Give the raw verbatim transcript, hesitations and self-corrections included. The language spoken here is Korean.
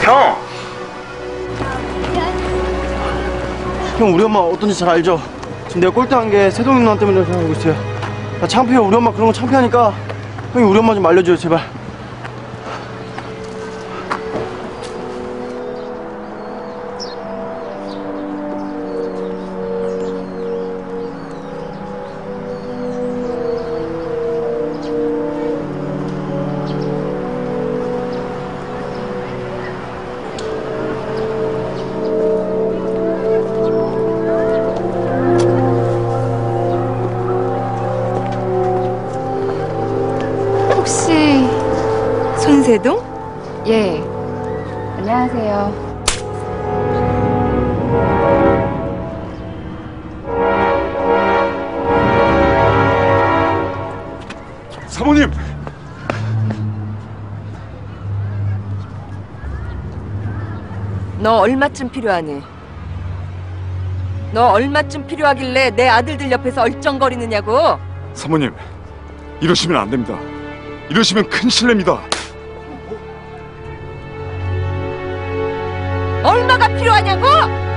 형! 형 우리 엄마 어떤지 잘 알죠? 지금 내가 꼴등한 게 세동이 누나 때문이라고 생각하고 있어요. 나 창피해요. 우리 엄마 그런 거 창피하니까 형이 우리 엄마 좀 알려줘요 제발. 혹시 손세동? 예. 안녕하세요. 사모님! 너 얼마쯤 필요하니? 너 얼마쯤 필요하길래 내 아들들 옆에서 얼쩡거리느냐고? 사모님, 이러시면 안 됩니다. 이러시면 큰 실례입니다. 얼마가 필요하냐고?